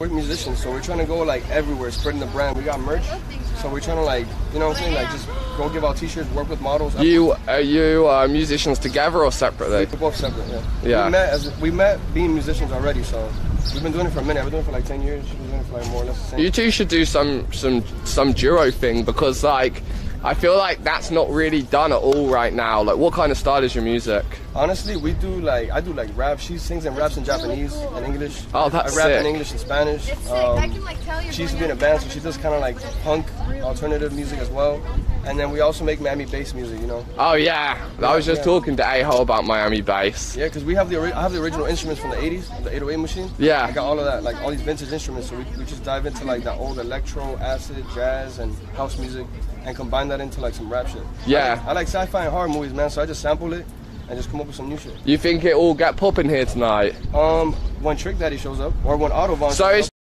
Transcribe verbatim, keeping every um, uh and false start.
We're musicians, so we're trying to go like everywhere, spreading the brand. We got merch, so we're trying to like, you know what I'm saying, like just go give out t-shirts, work with models. You are you uh, musicians together or separately? We're both separate, yeah. Yeah. We met as we met being musicians already, so we've been doing it for a minute. I've been doing it for like ten years. She's been doing it for like more or less the same. You two should do some some some duo thing, because like I feel like that's not really done at all right now. Like, what kind of style is your music? Honestly, we do like, I do like rap. She sings and raps in Japanese and English. Oh, that's I rap sick. in English and Spanish. Um, she used to be in a band, so she does kind of like punk, alternative music as well. And then we also make Miami bass music, you know. Oh yeah, I was just yeah. talking to A-Ho about Miami bass. Yeah, because we have the I have the original instruments from the eighties, the eight oh eight machine. Yeah. I got all of that, like all these vintage instruments. So we, we just dive into like that old electro, acid, jazz, and house music, and combine that into like some rap shit. Yeah. I like, I like sci-fi and horror movies, man. So I just sample it and just come up with some new shit. You think it will get popping here tonight? Um, when Trick Daddy shows up, or when Autobahn so shows it's up.